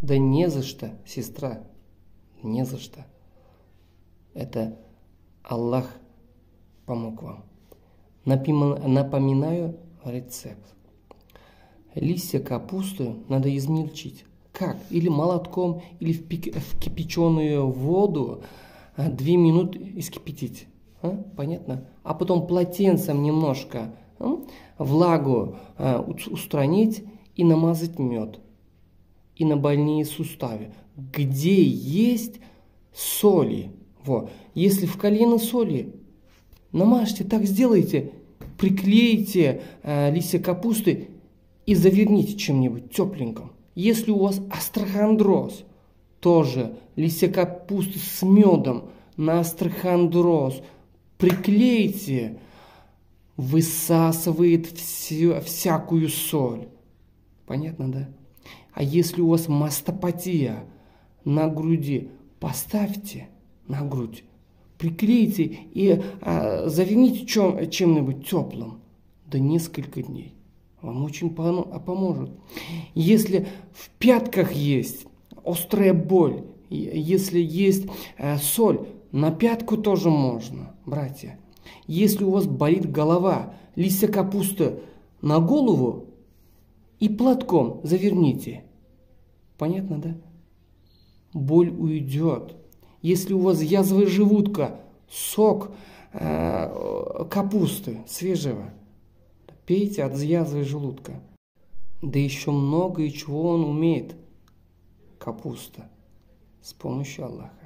Да не за что, сестра, не за что. Это Аллах помог вам. Напоминаю рецепт. Листья капусты надо измельчить. Как? Или молотком, или в кипяченую воду 2 минуты искипятить. Понятно? А потом полотенцем немножко влагу устранить и намазать мед. И на больные суставы, где есть соли. Если в калийной соли, намажьте, так сделайте, приклейте листья капусты и заверните чем-нибудь тепленьким. Если у вас остеохондроз, тоже листья капусты с медом на остеохондроз приклейте, высасывает всякую соль. Понятно, да? А если у вас мастопатия на груди, поставьте на грудь, приклейте и заверните чем-нибудь теплым до несколько дней. Вам очень поможет. Если в пятках есть острая боль, если есть соль, на пятку тоже можно, братья. Если у вас болит голова, листья капусты на голову и платком заверните. Понятно, да? Боль уйдет. Если у вас язва желудка, сок капусты свежего, пейте от язвы желудка. Да еще много и чего он умеет. Капуста. С помощью Аллаха.